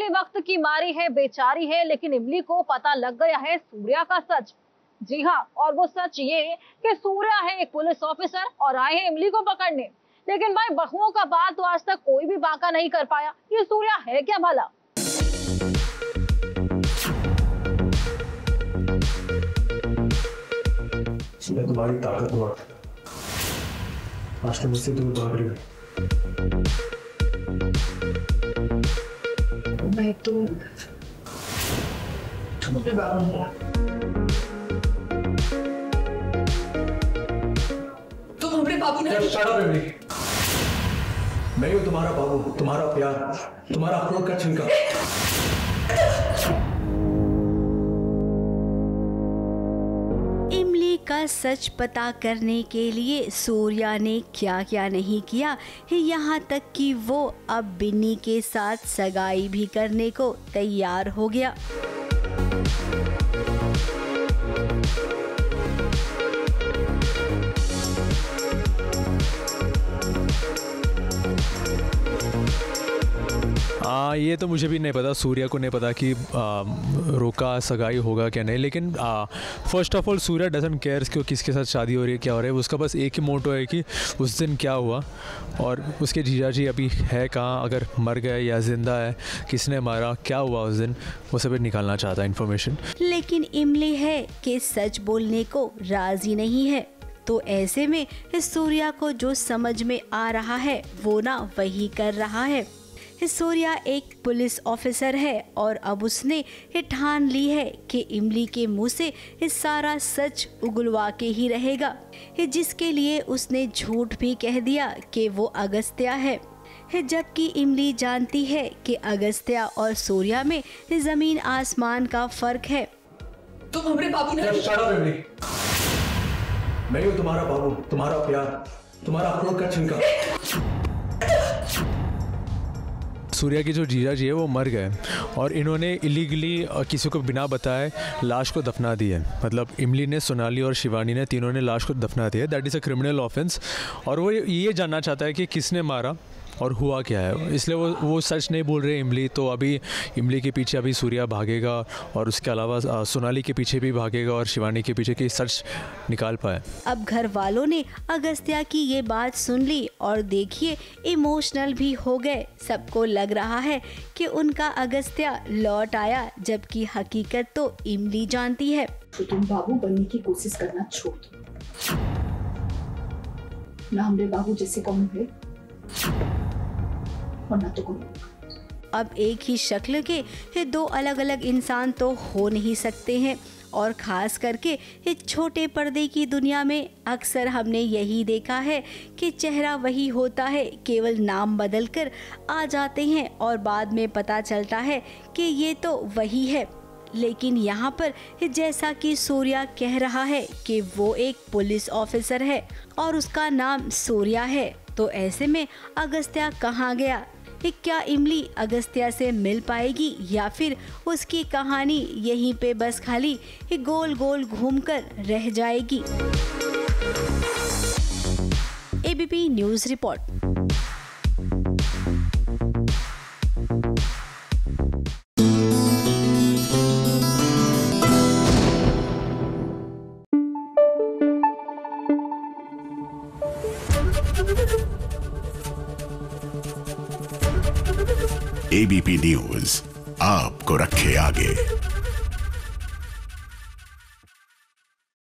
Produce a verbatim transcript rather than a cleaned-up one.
इमली वक्त की मारी है, बेचारी है, लेकिन इमली को पता लग गया है सूर्या का सच। जी हाँ, और वो सच ये कि सूर्या है एक पुलिस ऑफिसर और आए हैं इमली को पकड़ने। लेकिन भाई बहुओं का बात तो आज तक कोई भी बाका नहीं कर पाया। ये सूर्या है क्या भला? तुम्हारी ताकत हुआ आज तो मुझसे दूर भाग रही है। मैं तो तुम्हारे बाबू हूँ। तुम हमारे बाबू नहीं। शट अप इमली। मैं हूँ तुम्हारा बाबू, तुम्हारा प्यार, तुम्हारा अखरोट का छिलका। का सच पता करने के लिए सूर्या ने क्या क्या नहीं किया, यहाँ तक कि वो अब बिन्नी के साथ सगाई भी करने को तैयार हो गया। हाँ, ये तो मुझे भी नहीं पता, सूर्या को नहीं पता कि आ, रोका सगाई होगा क्या नहीं। लेकिन first of all Surya doesn't care कि किसके साथ शादी हो रही है, क्या हो रहा है। उसका बस एक ही मोटो है कि उस दिन क्या हुआ और उसके जीजा जी अभी है कहाँ, अगर मर गए या जिंदा है, किसने मारा, क्या हुआ उस दिन, वो सब निकालना चाहता है इन्फॉर्मेशन। लेकिन इमली है कि सच बोलने को राजी नहीं है, तो ऐसे में सूर्या को जो समझ में आ रहा है वो ना वही कर रहा है। सूर्या एक पुलिस ऑफिसर है और अब उसने ठान ली है कि इमली के मुंह से सारा सच उगलवा के ही रहेगा, जिसके लिए उसने झूठ भी कह दिया कि वो अगस्त्या है, जबकि इमली जानती है कि अगस्त्या और सूर्या में जमीन आसमान का फर्क है। तुम हमारे बाबू नहीं। शट अप इमली। मैं हूँ तुम्हारा बाबू, तुम्हारा प्यार, तुम्हारा अखरोट का छिलका। सूर्या की जो जीजा जी है वो मर गए और इन्होंने इलीगली किसी को बिना बताए लाश को दफना दी है। मतलब इमली ने, सोनाली और शिवानी ने, तीनों ने लाश को दफना दिया है। That is a criminal offence. और वो ये जानना चाहता है कि किसने मारा और हुआ क्या है, इसलिए वो वो सच नहीं बोल रहे इमली। तो अभी इमली के पीछे अभी सूर्या भागेगा और उसके अलावा सोनाली के पीछे भी भागेगा और शिवानी के पीछे कि सच निकाल पाए। अब घर वालों ने अगस्त्या की ये बात सुन ली और देखिए इमोशनल भी हो गए। सबको लग रहा है कि उनका अगस्त्या लौट आया, जबकि हकीकत तो इमली जानती है। तो तुम बाबू बनने की कोशिश करना छोड़ दो ना, हमारे बाबू जैसे कौन है और ना तो कोई। अब एक ही शक्ल के दो अलग अलग इंसान तो हो नहीं सकते हैं, और ख़ास करके इस छोटे पर्दे की दुनिया में अक्सर हमने यही देखा है कि चेहरा वही होता है, केवल नाम बदलकर आ जाते हैं और बाद में पता चलता है कि ये तो वही है। लेकिन यहाँ पर जैसा कि सूर्या कह रहा है कि वो एक पुलिस ऑफिसर है और उसका नाम सूर्या है, तो ऐसे में अगस्त्या कहाँ गया? क्या इमली अगस्त्या से मिल पाएगी या फिर उसकी कहानी यहीं पे बस खाली गोल गोल घूमकर रह जाएगी? ABP news report. ABP news आपको रखे आगे।